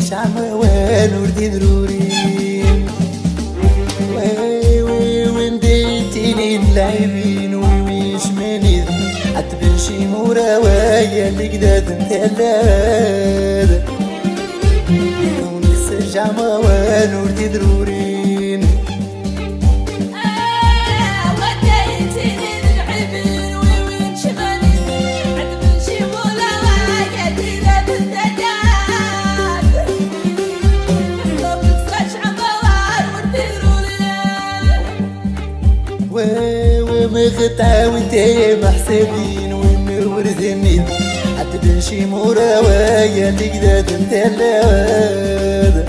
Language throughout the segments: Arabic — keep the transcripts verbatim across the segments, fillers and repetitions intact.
عموان وردي ضرورين وي وي ونديتيني اللاعبين وي ويش ماني عتبنشي مراوايا اللي قداد نتهلاد ونخسر عموان وردي ضرورين ومغطى وانتي محسابين ونورثني عتبنشي مراوايا اللي قداد نتهلاد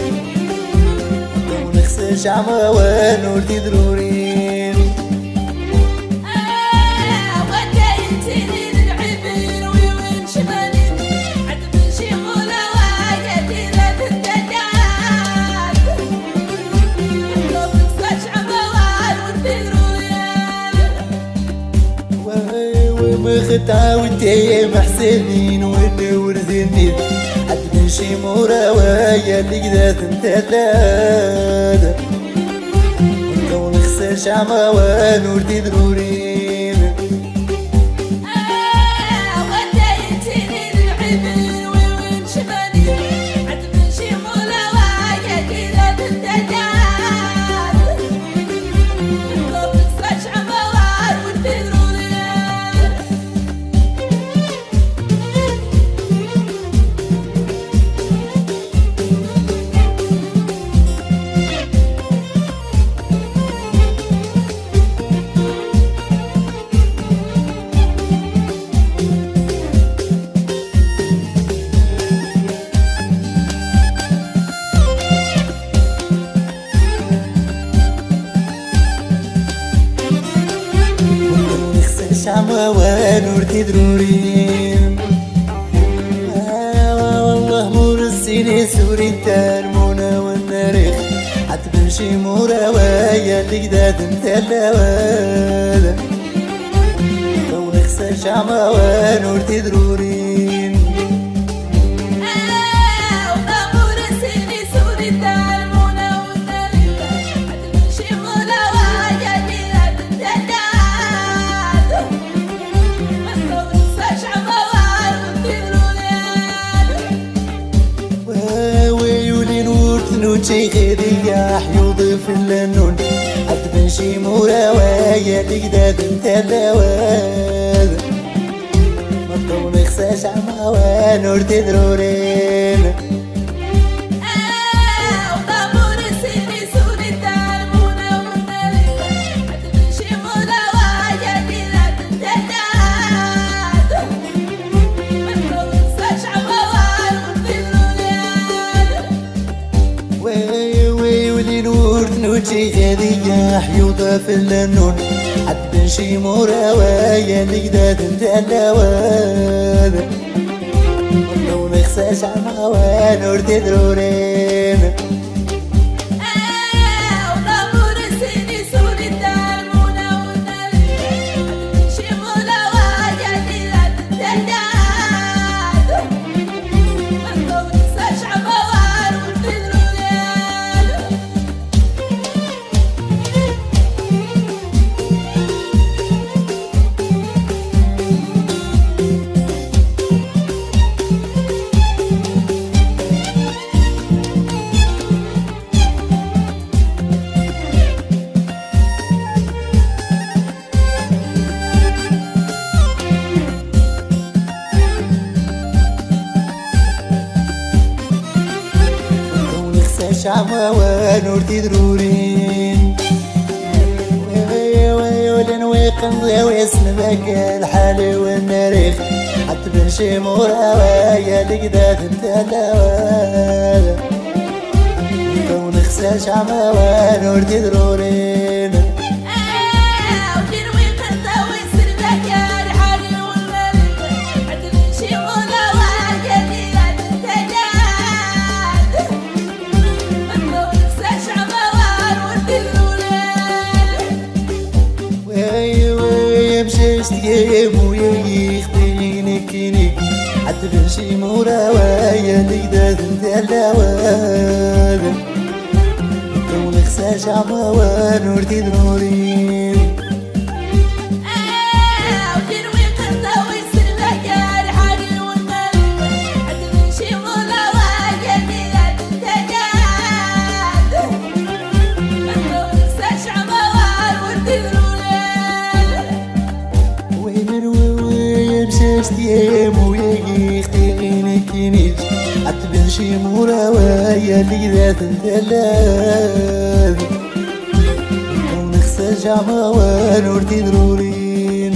ونخسر عموان وردي ضرورين مغطى وانتي محسابين ونورثني عتبنشي مراوايا اللي قداد نتهلاد ونخسرش عموان وردي ضرورين عموان وردي ضرورين والله مرسيني سوري الترمونة والناريخ عتبنشي مراوايا اللي قداد نتهلاد ونخسرش عموان وردي ضرورين نوتشي غيريا حيوض في اللنون عتبنشي مراوايا اللي قداد نتهلاد مطو نخساش عموان وردي ضرورين نوتشي غيريا حيوضة في اللنون عتبنشي مراوايا اللي قداد نتهلاد مطو نخساش عموان وردي ضرورين عموان وردي ضرورين وي وي ولنويق نضيوي اسمك الحالي والناريخ عتبنشي مراوايا اللي قداد نتهلاد ونخساش عموان وردي ضرورين مشيت يا مويا يخديني كيني عتبشي مراوية نقدر ندلوان ونخساش عموان ورتي ضرورين يمو يختيني كينيش عتبنشي مراوية اللي ذات الثلاث ونخسى جعموان ورتي ضرورين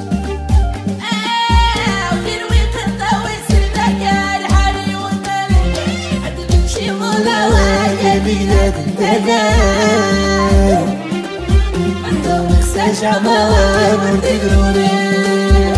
مراوية اللي ذات الثلاث ونخسى جعموان ورتي ضرورين